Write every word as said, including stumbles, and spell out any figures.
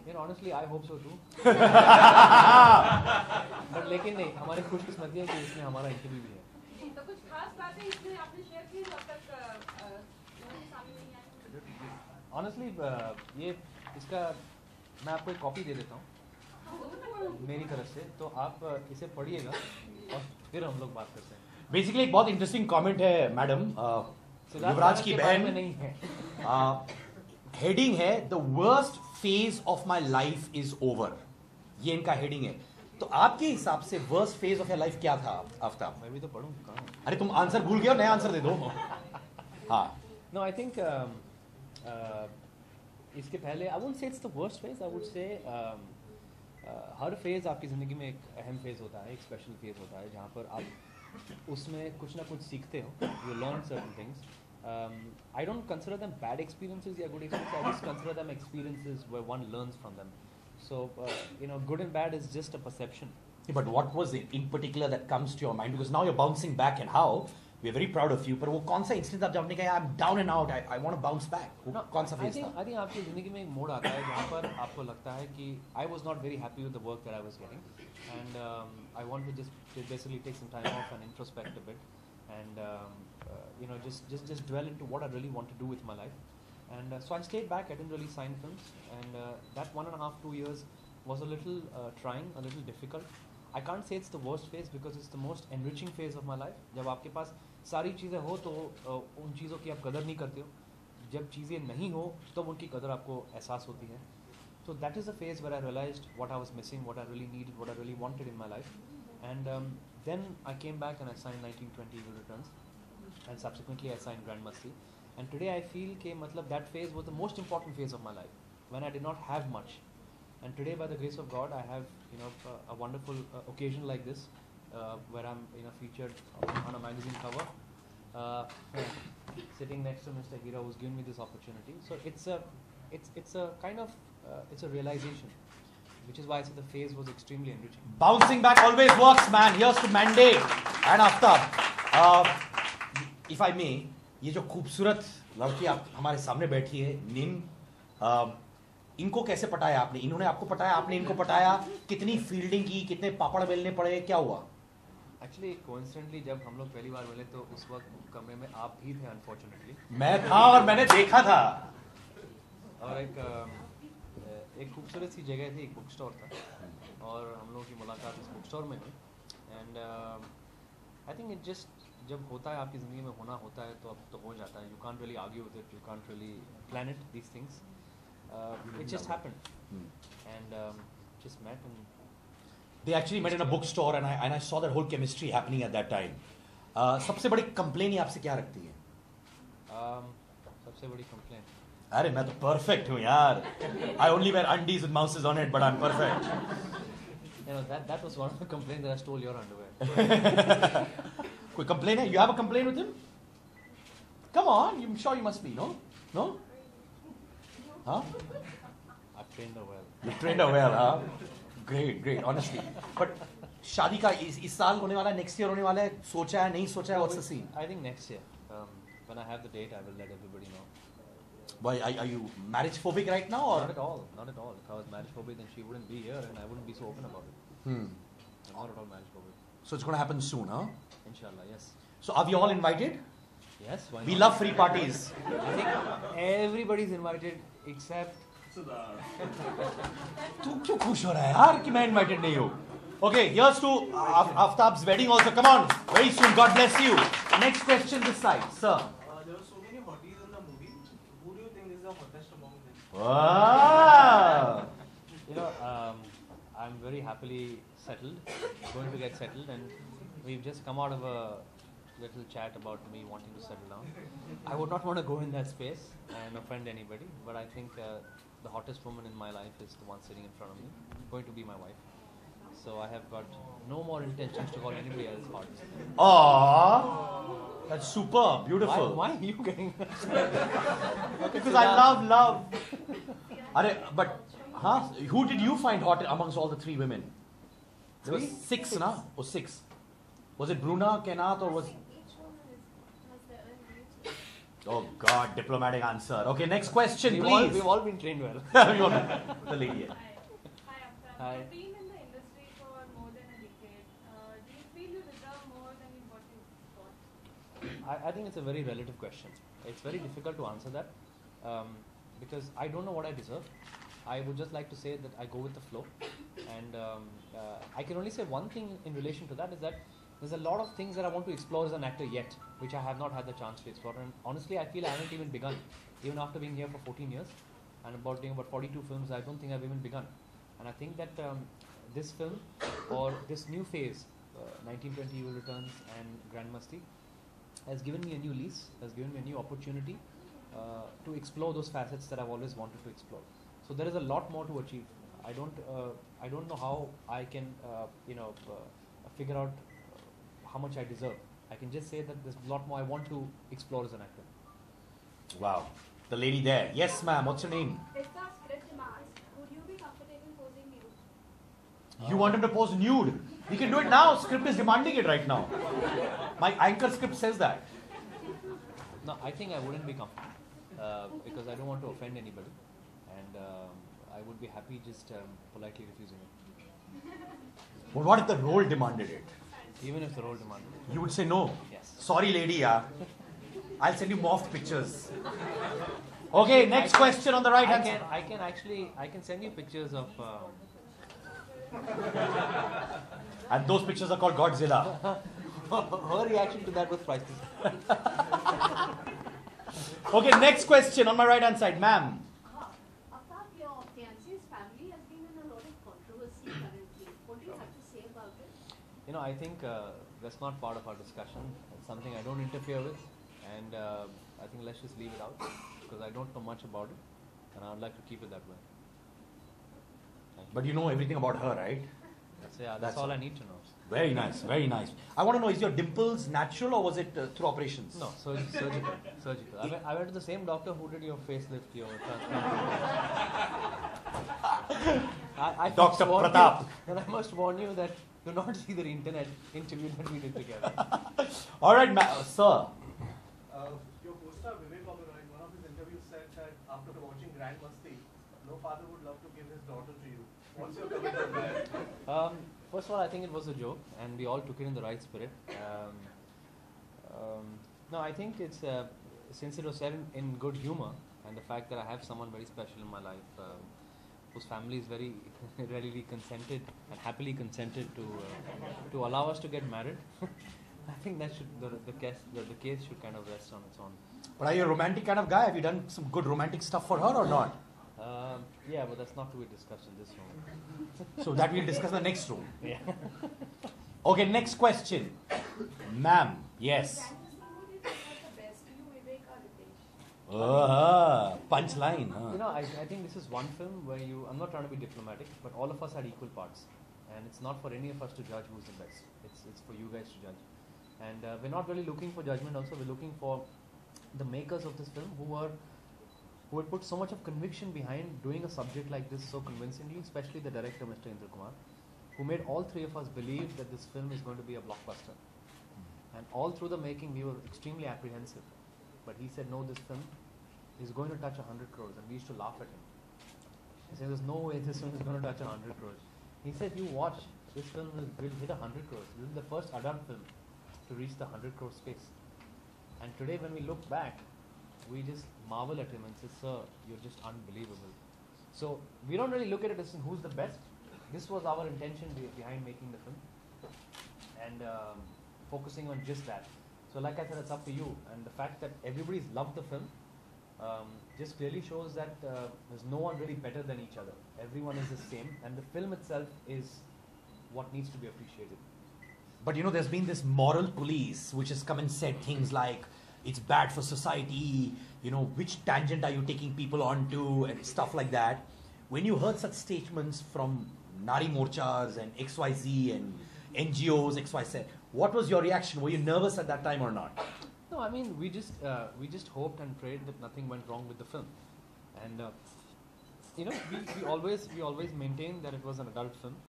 You know, honestly, I hope so too. But लेकिन नहीं, हमारी खुशकिस्मती है कि इसमें हमारा इंटरव्यू भी है. तो कुछ खास बातें इसमें आपने शेयर की जो अब तक सामने नहीं आई? Honestly, ये इसका मैं आपको एक कॉपी दे देता हूँ मेरी तरफ से, तो आप इसे पढ़िएगा और फिर हम लोग बात करते हैं. बेसिकली एक बहुत इंटरेस्टिंग कमेंट है मैडम, युवराज की बहन नहीं है. हेडिंग है the worst phase of my life is over, ये इनका हेडिंग है. तो आपके हिसाब से worst phase of your life क्या था आफ्ताब? मैं भी तो पढ़ूं कहाँ? अरे तुम आंसर भूल गए हो, नया आंसर दे दो. हाँ. नो आई थिंक इसके पहले I wouldn't say it's the worst phase. I would say हर फेज आपकी ज़िंदगी में एक अहम फेज होता है, एक स्पेशल फेज होता है जहाँ पर आप उसमें कुछ ना कुछ सीखते हो. You learn certain things. I don't consider them bad experiences या good experiences. I just consider them experiences where one learns from them. So, uh, you know, good and bad is just a perception. Yeah, but what was it in particular that comes to your mind? Because now you're bouncing back, and how we're very proud of you. But वो कौन सा incident आप जब आपने कहा I'm down and out, I I want to bounce back? वो no, कौन सा I फेज think, था? I think आपकी ज़िंदगी में एक मोड़ आता है जहाँ पर आपको लगता है कि I was not very happy with the work that I was getting, and um, I want to just to basically take some time off and introspect a bit, and um, uh, you know, just just just dwell into what I really want to do with my life. And uh, so I stayed back. I didn't really sign films, and uh, that one and a half two years was a little uh, trying, a little difficult. I can't say it's the worst phase because it's the most enriching phase of my life. जब आपके पास सारी चीज़ें हो तो uh, उन चीज़ों की आप कदर नहीं करते हो. जब चीज़ें नहीं हो तब उनकी कदर आपको एहसास होती है. So that is the phase where I realized what I was missing, what I really needed, what I really wanted in my life. And um, then I came back and I signed nineteen twenty Evil Returns, and subsequently I signed Grand Masti. And today I feel कि मतलब that phase was the most important phase of my life when I did not have much. And today, by the grace of God, I have you know a, a wonderful uh, occasion like this, uh, where I'm you know featured on a magazine cover, uh, sitting next to Mister Hira, who's given me this opportunity. So it's a, it's it's a kind of uh, it's a realization, which is why I say the phase was extremely enriching. Bouncing back always works, man. Here's to Mandate and Aftab. Uh, if I may, ये जो खूबसूरत लड़की आप हमारे सामने बैठी है, निम, uh, इनको कैसे पटाया आपने? इन्होंने आपको पटाया, आपने इनको पटाया? कितनी फील्डिंग की, कितने पापड़ बेलने पड़े, क्या हुआ? Actually, coincidentally, जब हम लोग पहली बार मिले तो उस वक्त कमरे में आप भी थे, unfortunately. मैं था और मैंने देखा था. और एक एक खूबसूरत सी जगह थी, एक बुक स्टोर था, और हम लोगों की मुलाकात इस बुक स्टोर में हुई. And I think it just जब होता है आपकी ज़िंदगी में होना होता है तो अब तो हो जाता है. You can't really argue with it, you can't really plan it, these things. Uh, it just happened, hmm. and um, just met, and they actually met in a bookstore, and I and I saw that whole chemistry happening at that time. Uh, सबसे बड़ी complaint आपसे क्या रखती है? Um, सबसे बड़ी complaint. अरे मैं तो perfect हूँ यार. I only wear undies with mouses on it, but I'm perfect. You know that that was one of the complaints that I stole your underwear. कोई complaint है? You have a complaint with him? Come on, I'm sure you must be, no? No? Huh? I've trained her well. You trained her well, huh? Great, great, honestly. But शादी का इस इस साल होने वाला है, next year होने वाला है, सोचा है, नहीं सोचा है, what's the scene? I think next year. Um, when I have the date, I will let everybody know. Why are, are you marriage phobic right now, or? Not at all, not at all. If I was marriage phobic, then she wouldn't be here, and I wouldn't be so open about it. Hmm. I'm not at all marriage phobic. So it's going to happen soon, huh? Inshallah, yes. So are we all invited? Yes. Why we not? love free parties. I think everybody's invited except. तू क्यों खुश हो रहा है यार कि मैं invited नहीं हूँ? Okay, here's to Aftab's wedding also. Come on, very soon. God bless you. Next question this side, sir. Uh, there were so many hotties in the movie. Who do you think is the hottest among them? Wow. You know, um, I'm very happily settled, going to get settled, and we've just come out of a little chat about me wanting to settle down. I would not want to go in that space and offend anybody, but I think uh, the hottest woman in my life is the one sitting in front of me, going to be my wife. So I have got no more intentions to call anybody else hot. Aww, that's super, beautiful. Why, why are you getting that? Because I love love. Are, but huh? Who did you find hot amongst all the three women? There were six, six. na? Or six? Was it Bruna, Kenath, or was? Oh God, diplomatic answer. Okay, next question, We've all, please. we've all been trained well. We all- the lady. here. Hi. Hi, Aftab. Hi. You've been in the industry for more than a decade. Uh, do you feel you deserve more than you what you got? I, I think it's a very relative question. It's very difficult to answer that um, because I don't know what I deserve. I would just like to say that I go with the flow, and um, uh, I can only say one thing in relation to that is that there's a lot of things that I want to explore as an actor yet, which I have not had the chance to explore. And honestly, I feel I haven't even begun, even after being here for fourteen years and about doing about forty-two films. I don't think I've even begun, and I think that um, this film or this new phase, uh, nineteen twenty Evil Returns and Grand Masti, has given me a new lease, has given me a new opportunity uh, to explore those facets that I've always wanted to explore. So there is a lot more to achieve. I don't, uh, I don't know how I can, uh, you know, uh, figure out uh, how much I deserve. I can just say that there's a lot more I want to explore as an actor. Wow. The lady there. Yes, ma'am. What's your name? If the script demands, would you be comfortable posing nude? You want him to pose nude? We can do it now. Script is demanding it right now. My anchor script says that. No, I think I wouldn't be comfortable uh, because I don't want to offend anybody, and um, I would be happy just um, politely refusing it. But what if the role demanded it? Even if the role demanded it. You would say no. Yes. Sorry, lady. Yeah. I'll send you morphed pictures. Okay, next I can- question on the right I hand can, side. I can actually, I can send you pictures of. Uh, And those pictures are called Godzilla. her reaction to that was priceless. Okay, next question on my right hand side, ma'am. Aftab, your fiance's family has been in a lot of controversy currently. What do you have to say about it? You know, I think uh, that's not part of our discussion. It's something I don't interfere with, and uh, I think let's just leave it out because I don't know much about it, and I'd like to keep it that way. But you know everything about her, right? So yeah, that's, That's all all. I need to know. Very nice, very nice. I want to know, is your dimples natural or was it uh, through operations? No, surg- surgical, surgical. I went, I went to the same doctor who did your facelift, your transplant. I, I Doctor must warn you- Pratap. And I must warn you that do not see the internet interview that we did together. All right, ma- uh, sir. Uh, your co-star Vivek Oberoi in one of his interviews said that after watching Grand Masti, no father would love to give his daughter to you. What's your comment on that? Um, first of all, I think it was a joke, and we all took it in the right spirit. Um, um, no, I think it's uh, since it was said in, in good humor, and the fact that I have someone very special in my life, um, whose family is very readily consented and happily consented to uh, to allow us to get married. I think that should the the case the, the case should kind of rest on its own. But are you a romantic kind of guy? Have you done some good romantic stuff for her or not? Um, yeah, but that's not to be discussed in this room. So that we'll discuss in the next room. Yeah. Okay, next question. Ma'am, yes. Grand Masti, who did you think the best? You, Vivek, or Ritesh? Uh, punchline. You Huh? know, I, I think this is one film where you, I'm not trying to be diplomatic, but all of us had equal parts. And it's not for any of us to judge who's the best. It's, it's for you guys to judge. And uh, we're not really looking for judgment also, we're looking for the makers of this film who were, who had put so much of conviction behind doing a subject like this so convincingly, especially the director, Mister Indra Kumar, who made all three of us believe that this film is going to be a blockbuster. And all through the making, we were extremely apprehensive. But he said, no, this film is going to touch one hundred crores. And we used to laugh at him. He said, there's no way this film is going to touch one hundred crores. He said, you watch, this film will, will hit one hundred crores. This is the first adult film to reach the one hundred crore space. And today when we look back, we just marvel at him and say, sir, you're just unbelievable. So we don't really look at it as in who's the best. This was our intention be behind making the film. And um, focusing on just that. So like I said, it's up to you. And the fact that everybody's loved the film um, just clearly shows that uh, there's no one really better than each other. Everyone is the same. And the film itself is what needs to be appreciated. But you know, there's been this moral police which has come and said things like, it's bad for society, you know, which tangent are you taking people onto and stuff like that. When you heard such statements from Nari Morchas and X Y Z and N G Os, X Y Z, what was your reaction? Were you nervous at that time or not? No, I mean, we just uh, we just hoped and prayed that nothing went wrong with the film. And, uh, you know, we, we always we always maintained that it was an adult film.